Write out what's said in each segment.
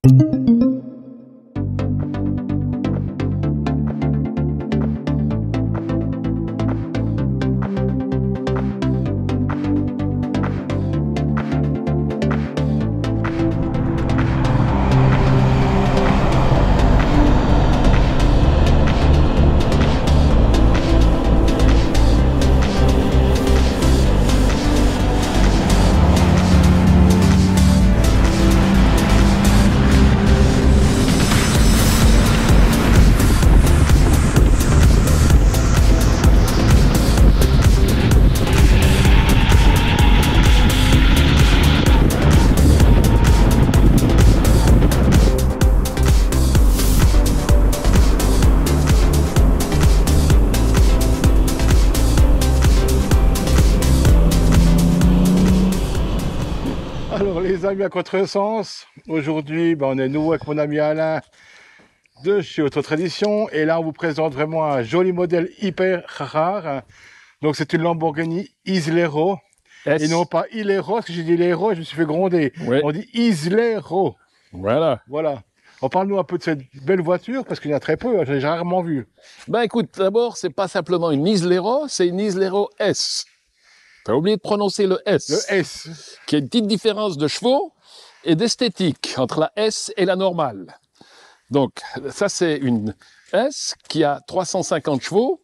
Alors les amis, à contresens, aujourd'hui on est nouveau avec mon ami Alain de chez Autotradition et là on vous présente vraiment un joli modèle hyper rare. Donc c'est une Lamborghini Islero et non pas Ilero, parce que j'ai dit Ilero et je me suis fait gronder. Ouais. On dit Islero. Voilà. Voilà. On parle-nous un peu de cette belle voiture parce qu'il y en a très peu, j'ai rarement vu. Ben écoute, d'abord, c'est pas simplement une Islero, c'est une Islero S. T'as oublié de prononcer le S. Le S. Qui a une petite différence de chevaux et d'esthétique entre la S et la normale. Donc, ça, c'est une S qui a 350 chevaux,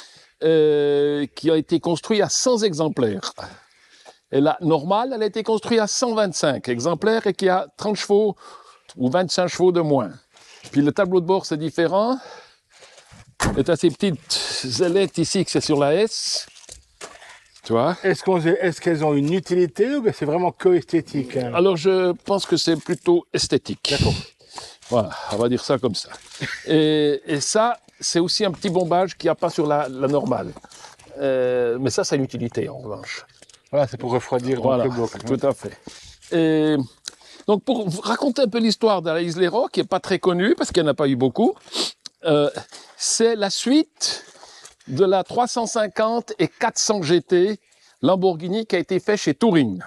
qui a été construite à 100 exemplaires. Et la normale, elle a été construite à 125 exemplaires et qui a 30 chevaux ou 25 chevaux de moins. Puis le tableau de bord, c'est différent. Et tu as ces petites ailettes ici que c'est sur la S. Tu vois? Est-ce qu'elles ont une utilité ou bien c'est vraiment que esthétique, hein? Alors, je pense que c'est plutôt esthétique. D'accord. Voilà, on va dire ça comme ça. Et ça, c'est aussi un petit bombage qu'il n'y a pas sur la normale. Mais ça, c'est une utilité, en revanche. Voilà, c'est pour refroidir Voilà, le bloc. tout à fait. Et donc, pour vous raconter un peu l'histoire de la Islero, qui n'est pas très connue, parce qu'il n'y en a pas eu beaucoup, c'est la suite de la 350 et 400 GT Lamborghini qui a été fait chez Touring.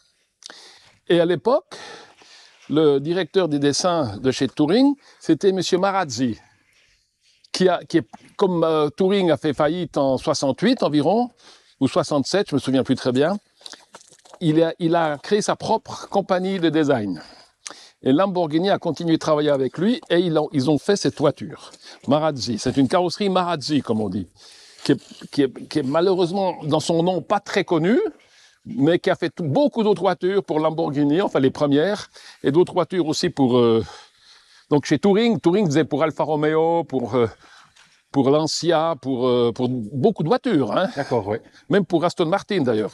Et à l'époque, le directeur des dessins de chez Touring, c'était M. Marazzi, comme Touring a fait faillite en 68 environ, ou 67, je me souviens plus très bien, il a créé sa propre compagnie de design. Et Lamborghini a continué de travailler avec lui et ils ont fait cette voiture. Marazzi, c'est une carrosserie Marazzi, comme on dit, qui est malheureusement, dans son nom, pas très connue, mais qui a fait beaucoup d'autres voitures pour Lamborghini, enfin les premières, et d'autres voitures aussi pour... donc chez Touring faisait pour Alfa Romeo, pour Lancia, pour beaucoup de voitures. Hein. D'accord, oui. Même pour Aston Martin, d'ailleurs.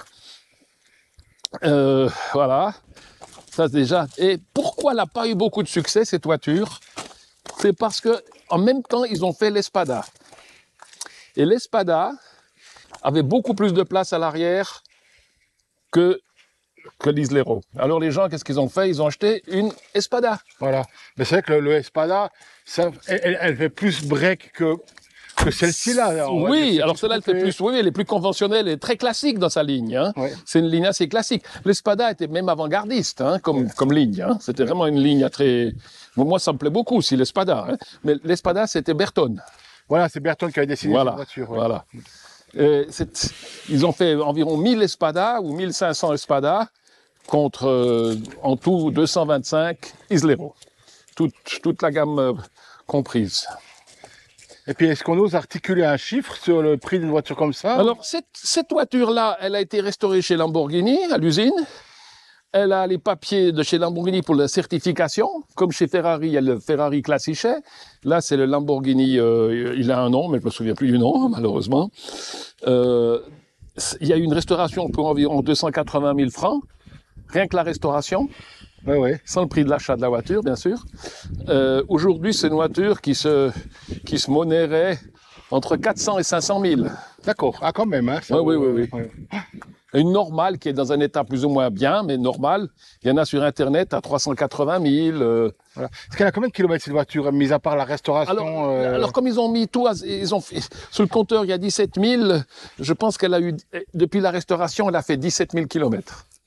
Voilà, ça déjà. Et pourquoi elle n'a pas eu beaucoup de succès, cette voiture? C'est parce que en même temps, ils ont fait l'Espada. Et l'Espada avait beaucoup plus de place à l'arrière que l'Islero. Alors les gens, qu'est-ce qu'ils ont fait? Ils ont acheté une Espada. Voilà. Mais c'est vrai que le Espada, elle fait plus break que celle-ci-là. Oui, alors celle-là, elle fait plus, oui, elle est plus conventionnelle et très classique dans sa ligne. Hein. Oui. C'est une ligne assez classique. L'Espada était même avant-gardiste hein, comme ligne. Hein. C'était vraiment une ligne très... Moi, ça me plaît beaucoup aussi, l'Espada. Hein. Mais l'Espada, c'était Bertone. Voilà, c'est Bertone qui avait dessiné cette voiture. Ouais. Voilà. Ils ont fait environ 1000 Espadas ou 1500 Espadas contre en tout 225 Islero. Toute la gamme comprise. Et puis, est-ce qu'on ose articuler un chiffre sur le prix d'une voiture comme ça? Alors, cette voiture-là, elle a été restaurée chez Lamborghini, à l'usine. Elle a les papiers de chez Lamborghini pour la certification. Comme chez Ferrari, il y a le Ferrari Classiche. Là, c'est le Lamborghini, il a un nom, mais je ne me souviens plus du nom, malheureusement. Il y a eu une restauration pour environ 280 000 francs, rien que la restauration. Oui, oui. Sans le prix de l'achat de la voiture, bien sûr. Aujourd'hui, c'est une voiture qui se monnaierait entre 400 et 500 000. D'accord. Ah, quand même. Hein, oui. Une normale qui est dans un état plus ou moins bien, mais normale, il y en a sur Internet à 380 000. Voilà. Est-ce qu'elle a combien de kilomètres cette voiture, mis à part la restauration alors comme ils ont mis tout, ils ont fait, sur le compteur, il y a 17 000. Je pense qu'elle a eu, depuis la restauration, elle a fait 17 000 kilomètres.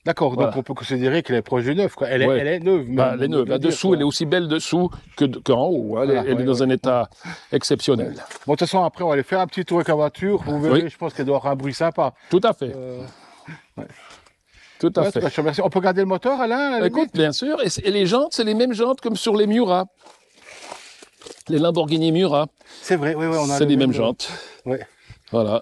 D'accord, Voilà. donc on peut considérer qu'elle est proche du neuf, quoi. Ouais. Elle est neuve. Bah, même, elle est neuve. on peut le dire, Là-dessous, quoi. elle est aussi belle dessous qu'en haut. Elle, Voilà, elle est dans un état exceptionnel. Bon, de toute façon, après, on va aller faire un petit tour avec la voiture. Vous verrez, Oui. je pense qu'elle doit avoir un bruit sympa. Tout à fait. Tout à Ouais, fait. je te remercie. On peut garder le moteur, Alain, à la Écoute, limite bien sûr. Et les jantes, c'est les mêmes jantes comme sur les Miura. Les Lamborghini Miura, C'est vrai, oui, on a c'est le les mêmes même, jantes. Ouais. Voilà.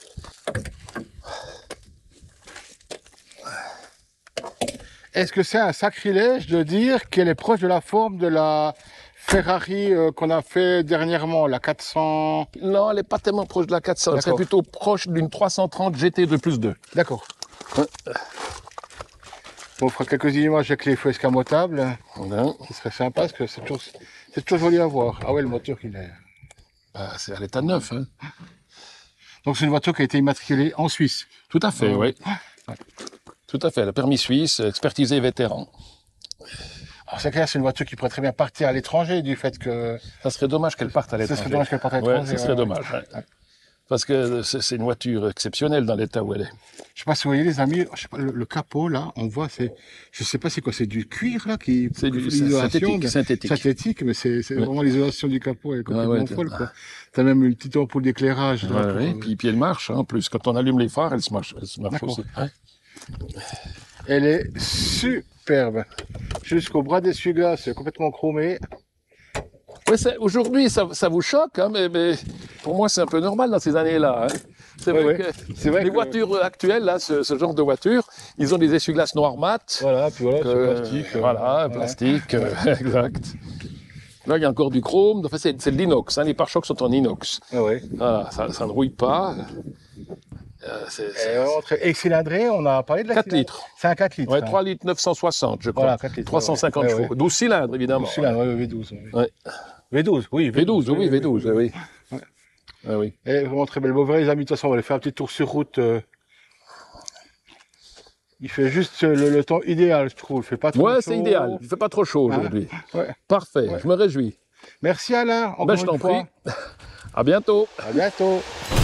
Est-ce que c'est un sacrilège de dire qu'elle est proche de la forme de la Ferrari qu'on a fait dernièrement, la 400? Non, elle n'est pas tellement proche de la 400. Elle serait D'accord. plutôt proche d'une 330 GT 2+2. D'accord. Ouais. Bon, on fera quelques images avec les feux escamotables. Voilà. Ce serait sympa parce que c'est toujours joli à voir. Ah ouais, le moteur, il est... Bah, c'est à l'état neuf. Hein. Donc c'est une voiture qui a été immatriculée en Suisse. Tout à fait, oui. Tout à fait. Le permis suisse, expertisé vétéran. Alors c'est clair, c'est une voiture qui pourrait très bien partir à l'étranger du fait que... Ça serait dommage qu'elle parte à Ce l'étranger. serait dommage qu'elle parte à Ouais, l'étranger. ce serait dommage. Ouais. Parce que c'est une voiture exceptionnelle dans l'état où elle est. Je sais pas si vous voyez les amis, je sais pas, le capot là, on voit, je sais pas c'est quoi, c'est du cuir là qui... C'est du l'isolation, synthétique. Synthétique, mais c'est vraiment l'isolation du capot, elle est complètement ouais, folle quoi. T'as même une petite ampoule d'éclairage. Ouais, là, ouais. Puis elle marche, hein, en plus. Quand on allume les phares, elle se marche D'accord. aussi. Ouais. Elle est superbe. Jusqu'au bras d'essuie-glace, c'est complètement chromé. Ouais, aujourd'hui, ça vous choque, hein, mais pour moi, c'est un peu normal dans ces années-là. Hein. C'est Ouais, vrai ouais. que C'est vrai les que- voitures actuelles, là, ce genre de voitures, ils ont des essuie-glaces noirs mat. Voilà, puis voilà, c'est plastique. Voilà, plastique, exact. Là, il y a encore du chrome. Enfin, c'est de l'inox. Hein, les pare-chocs sont en inox. Ah ouais. Voilà, ça ne rouille pas. Et vraiment et cylindré, on a parlé de la 4 cylindrée. litres. C'est un 4 litres. Ouais, hein. 3 litres 960, je crois. Voilà, 4 litres. 350 ouais, chevaux. ouais. 12 cylindres, évidemment. Cylindre, ouais, V12. Ouais. V12, oui. V12, oui, V12, oui. Ah oui. Elle est vraiment très belle. Bon, les amis, de toute façon, on va aller faire un petit tour sur route. Il fait juste le temps idéal, je trouve. Il fait pas trop Ouais, chaud. c'est idéal. Il ne fait pas trop chaud aujourd'hui. Ouais. Parfait, je me réjouis. Merci Alain. Encore Ben, je une t'en fois. prie. À bientôt. À bientôt.